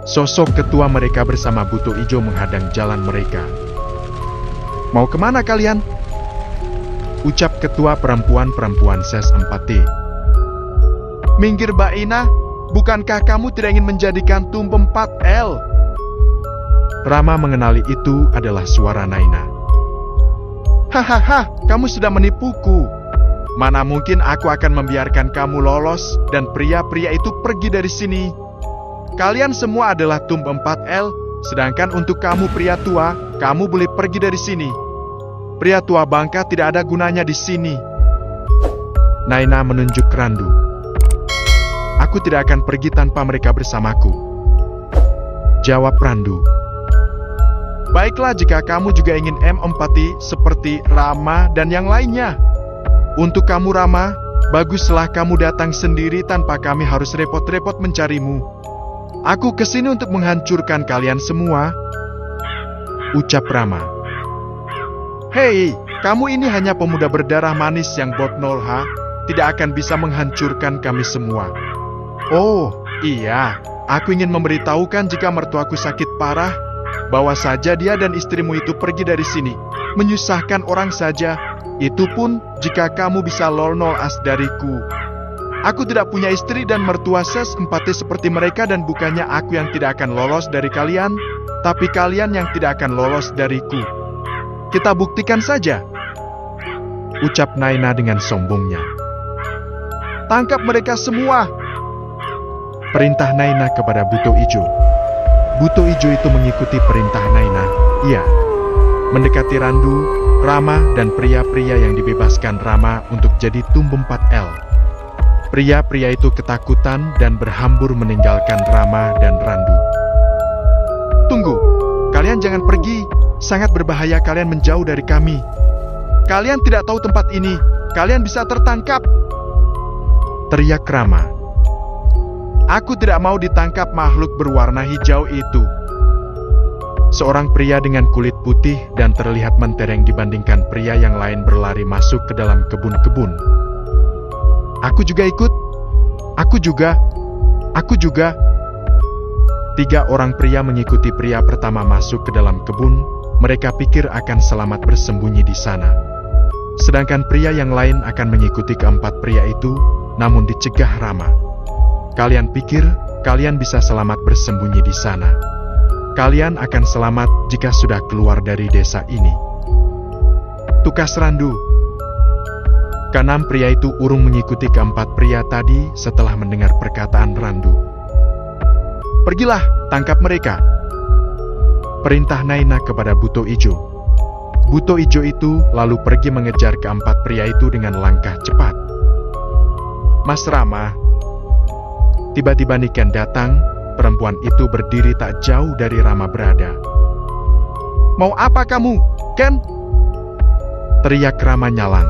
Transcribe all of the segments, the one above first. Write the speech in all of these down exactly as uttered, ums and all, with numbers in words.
Sosok ketua mereka bersama Buto Ijo menghadang jalan mereka. "Mau kemana kalian?" ucap ketua perempuan-perempuan S E S empat T. "Minggir Mbak Ina, bukankah kamu tidak ingin menjadikan Tump empat L?" Rama mengenali itu adalah suara Naina. "Hahaha, kamu sudah menipuku. Mana mungkin aku akan membiarkan kamu lolos dan pria-pria itu pergi dari sini. Kalian semua adalah Tump empat L, sedangkan untuk kamu pria tua, kamu boleh pergi dari sini. Pria tua bangka tidak ada gunanya di sini." Naina menunjuk Randu. "Aku tidak akan pergi tanpa mereka bersamaku," jawab Randu. "Baiklah jika kamu juga ingin empati seperti Rama dan yang lainnya. Untuk kamu Rama, baguslah kamu datang sendiri tanpa kami harus repot-repot mencarimu. Aku kesini untuk menghancurkan kalian semua," ucap Rama. "Hei, kamu ini hanya pemuda berdarah manis yang botnol ha, tidak akan bisa menghancurkan kami semua. Oh, iya, aku ingin memberitahukan jika mertuaku sakit parah, bawa saja dia dan istrimu itu pergi dari sini, menyusahkan orang saja, itu pun jika kamu bisa lolnol as dariku. Aku tidak punya istri dan mertua S E S empat T seperti mereka dan bukannya aku yang tidak akan lolos dari kalian, tapi kalian yang tidak akan lolos dariku. Kita buktikan saja," ucap Naina dengan sombongnya. "Tangkap mereka semua," perintah Naina kepada Buto Ijo. Buto Ijo itu mengikuti perintah Naina. Ia mendekati Randu, Rama, dan pria-pria yang dibebaskan Rama untuk jadi Tump empat L. Pria-pria itu ketakutan dan berhambur meninggalkan Rama dan Randu. "Tunggu, kalian jangan pergi. Sangat berbahaya kalian menjauh dari kami. Kalian tidak tahu tempat ini. Kalian bisa tertangkap," teriak Rama. "Aku tidak mau ditangkap makhluk berwarna hijau itu." Seorang pria dengan kulit putih dan terlihat mentereng dibandingkan pria yang lain berlari masuk ke dalam kebun-kebun. "Aku juga ikut. Aku juga. Aku juga." Tiga orang pria mengikuti pria pertama masuk ke dalam kebun. Mereka pikir akan selamat bersembunyi di sana. Sedangkan pria yang lain akan mengikuti keempat pria itu, namun dicegah Rama. "Kalian pikir kalian bisa selamat bersembunyi di sana? Kalian akan selamat jika sudah keluar dari desa ini," tukas Randu. Keenam pria itu urung mengikuti keempat pria tadi setelah mendengar perkataan Randu. "Pergilah, tangkap mereka," perintah Naina kepada Buto Ijo. Buto Ijo itu lalu pergi mengejar keempat pria itu dengan langkah cepat. "Mas Rama." Tiba-tiba Niken datang. Perempuan itu berdiri tak jauh dari Rama berada. "Mau apa kamu, Ken?" teriak Rama nyalang.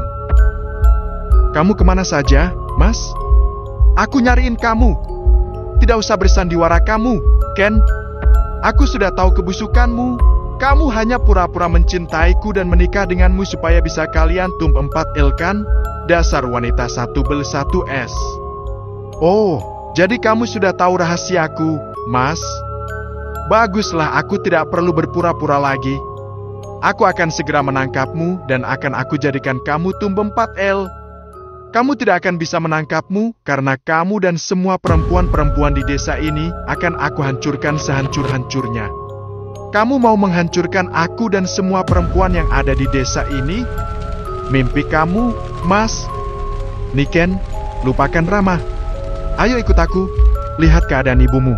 "Kamu kemana saja, Mas? Aku nyariin kamu. Tidak usah bersandiwara kamu, Ken. Aku sudah tahu kebusukanmu. Kamu hanya pura-pura mencintaiku dan menikah denganmu supaya bisa kalian Tump empat L kan? Dasar wanita satu bel satu S. Oh, jadi kamu sudah tahu rahasiaku, Mas? Baguslah, aku tidak perlu berpura-pura lagi. Aku akan segera menangkapmu dan akan aku jadikan kamu Tump empat L. Kamu tidak akan bisa menangkapmu karena kamu dan semua perempuan-perempuan di desa ini akan aku hancurkan sehancur-hancurnya. Kamu mau menghancurkan aku dan semua perempuan yang ada di desa ini? Mimpi kamu, Mas. Niken, lupakan Rama. Ayo ikut aku, lihat keadaan ibumu.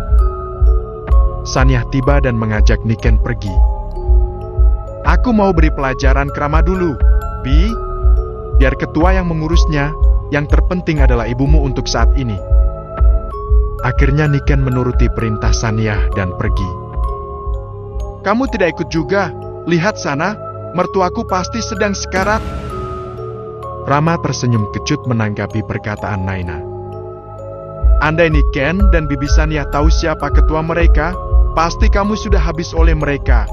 Sanyah tiba dan mengajak Niken pergi. Aku mau beri pelajaran ke Rama dulu, Bi. Biar ketua yang mengurusnya, yang terpenting adalah ibumu untuk saat ini. Akhirnya Niken menuruti perintah Sanyah dan pergi. Kamu tidak ikut juga? Lihat sana, mertuaku pasti sedang sekarat. Rama tersenyum kecut menanggapi perkataan Naina. Andai Niken dan Bibi Sanyah tahu siapa ketua mereka, pasti kamu sudah habis oleh mereka.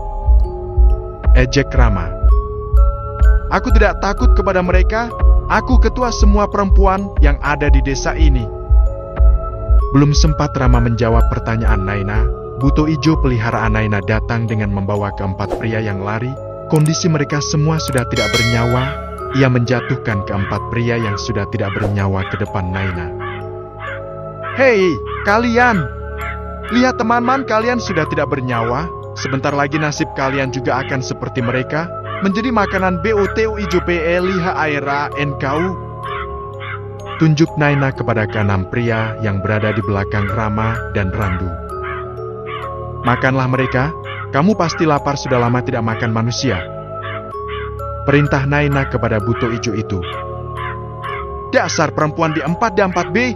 Ejek Rama. Aku tidak takut kepada mereka, aku ketua semua perempuan yang ada di desa ini. Belum sempat Rama menjawab pertanyaan Naina, Buto Ijo peliharaan Naina datang dengan membawa keempat pria yang lari. Kondisi mereka semua sudah tidak bernyawa. Ia menjatuhkan keempat pria yang sudah tidak bernyawa ke depan Naina. Hei, kalian! Lihat teman-teman, kalian sudah tidak bernyawa. Sebentar lagi nasib kalian juga akan seperti mereka, menjadi makanan Buto Ijo peliha aira enkau. Tunjuk Naina kepada keenam pria yang berada di belakang Rama dan Randu. Makanlah mereka, kamu pasti lapar sudah lama tidak makan manusia. Perintah Naina kepada Buto Ijo itu. Dasar perempuan di empat D empat B.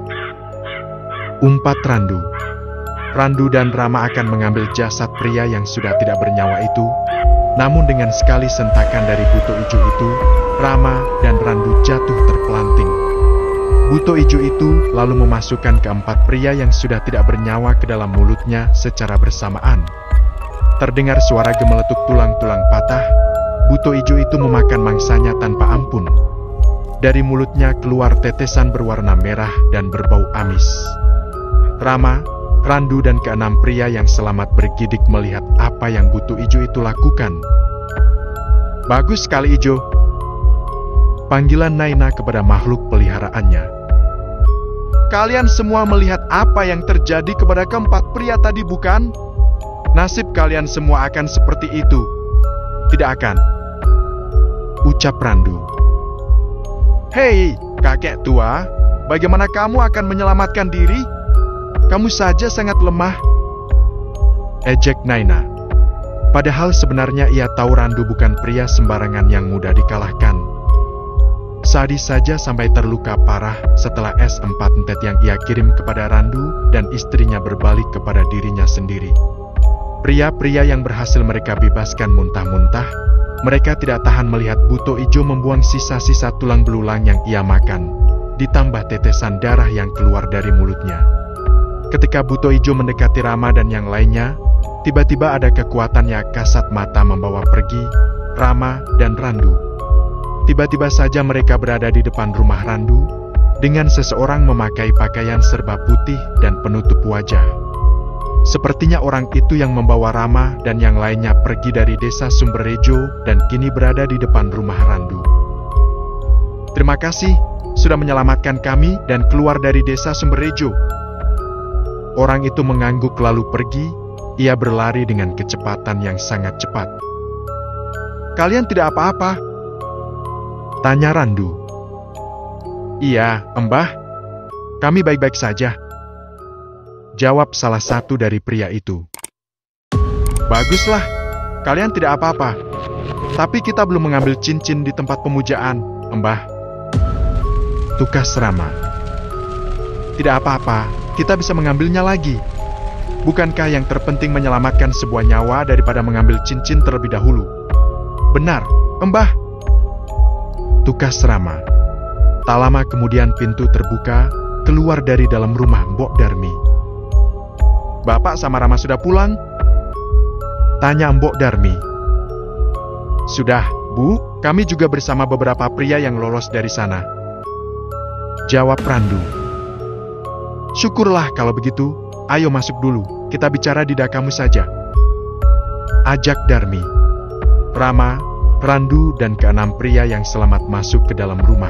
Umpat Randu. Randu dan Rama akan mengambil jasad pria yang sudah tidak bernyawa itu. Namun dengan sekali sentakan dari Buto Ijo itu, Rama dan Randu jatuh terpelanting. Buto Ijo itu lalu memasukkan keempat pria yang sudah tidak bernyawa ke dalam mulutnya secara bersamaan. Terdengar suara gemeletuk tulang-tulang patah. Buto Ijo itu memakan mangsanya tanpa ampun. Dari mulutnya keluar tetesan berwarna merah dan berbau amis. Rama, Randu dan keenam pria yang selamat bergidik melihat apa yang Buto Ijo itu lakukan. Bagus sekali Ijo. Panggilan Naina kepada makhluk peliharaannya. Kalian semua melihat apa yang terjadi kepada keempat pria tadi bukan? Nasib kalian semua akan seperti itu. Tidak akan. Ucap Randu. Hei, kakek tua, bagaimana kamu akan menyelamatkan diri? Kamu saja sangat lemah. Ejek Naina. Padahal sebenarnya ia tahu Randu bukan pria sembarangan yang mudah dikalahkan. Sadi saja sampai terluka parah setelah S empat empat yang ia kirim kepada Randu dan istrinya berbalik kepada dirinya sendiri. Pria-pria yang berhasil mereka bebaskan muntah-muntah, mereka tidak tahan melihat Buto Ijo membuang sisa-sisa tulang belulang yang ia makan, ditambah tetesan darah yang keluar dari mulutnya. Ketika Buto Ijo mendekati Rama dan yang lainnya, tiba-tiba ada kekuatan yang kasat mata membawa pergi Rama dan Randu. Tiba-tiba saja mereka berada di depan rumah Randu, dengan seseorang memakai pakaian serba putih dan penutup wajah. Sepertinya orang itu yang membawa Rama dan yang lainnya pergi dari desa Sumberrejo dan kini berada di depan rumah Randu. Terima kasih, sudah menyelamatkan kami dan keluar dari desa Sumberrejo. Orang itu mengangguk lalu pergi. Ia berlari dengan kecepatan yang sangat cepat. Kalian tidak apa-apa? Tanya Randu. Iya, Mbah. Kami baik-baik saja. Jawab salah satu dari pria itu. Baguslah, kalian tidak apa-apa. Tapi kita belum mengambil cincin di tempat pemujaan, Mbah. Tukas Rama. Tidak apa-apa, kita bisa mengambilnya lagi. Bukankah yang terpenting menyelamatkan sebuah nyawa daripada mengambil cincin terlebih dahulu? Benar, Mbah. Tukas Rama. Tak lama kemudian pintu terbuka, keluar dari dalam rumah Mbok Darmi. Bapak sama Rama sudah pulang? Tanya Mbok Darmi. Sudah, Bu, kami juga bersama beberapa pria yang lolos dari sana. Jawab Randu. Syukurlah kalau begitu, ayo masuk dulu, kita bicara di dakamu saja. Ajak Darmi. Rama, Randu dan keenam pria yang selamat masuk ke dalam rumah.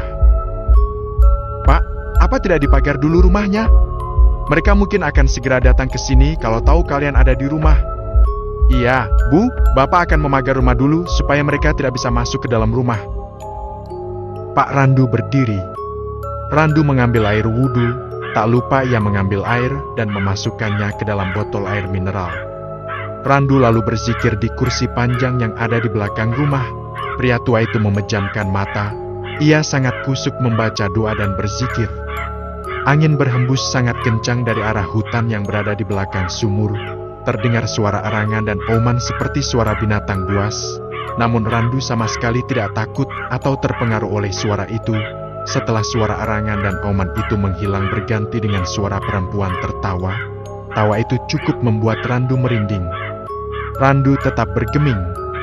Pak, apa tidak dipagar dulu rumahnya? Mereka mungkin akan segera datang ke sini kalau tahu kalian ada di rumah. Iya, Bu, Bapak akan memagar rumah dulu supaya mereka tidak bisa masuk ke dalam rumah. Pak Randu berdiri. Randu mengambil air wudhu, tak lupa ia mengambil air dan memasukkannya ke dalam botol air mineral. Randu lalu berzikir di kursi panjang yang ada di belakang rumah. Pria tua itu memejamkan mata. Ia sangat kusuk membaca doa dan berzikir. Angin berhembus sangat kencang dari arah hutan yang berada di belakang sumur. Terdengar suara arangan dan auman seperti suara binatang buas. Namun Randu sama sekali tidak takut atau terpengaruh oleh suara itu. Setelah suara arangan dan auman itu menghilang berganti dengan suara perempuan tertawa. Tawa itu cukup membuat Randu merinding. Randu tetap bergeming.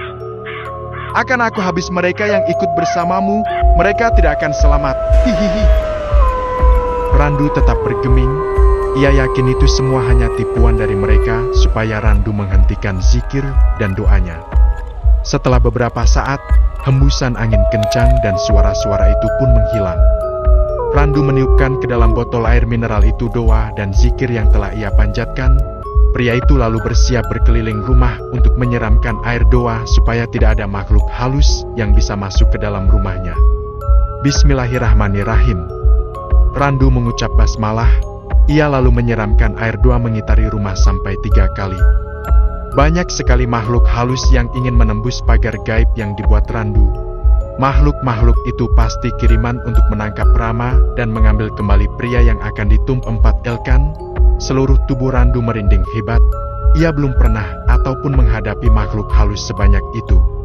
Akan aku habis mereka yang ikut bersamamu, mereka tidak akan selamat. Hihihi. Randu tetap bergeming. Ia yakin itu semua hanya tipuan dari mereka supaya Randu menghentikan zikir dan doanya. Setelah beberapa saat, hembusan angin kencang dan suara-suara itu pun menghilang. Randu meniupkan ke dalam botol air mineral itu doa dan zikir yang telah ia panjatkan. Pria itu lalu bersiap berkeliling rumah untuk menyiramkan air doa supaya tidak ada makhluk halus yang bisa masuk ke dalam rumahnya. Bismillahirrahmanirrahim. Randu mengucap basmalah. Ia lalu menyiramkan air doa mengitari rumah sampai tiga kali. Banyak sekali makhluk halus yang ingin menembus pagar gaib yang dibuat Randu. Makhluk-makhluk itu pasti kiriman untuk menangkap Rama dan mengambil kembali pria yang akan ditump empat elkan. Seluruh tubuh Randu merinding hebat. Ia belum pernah ataupun menghadapi makhluk halus sebanyak itu.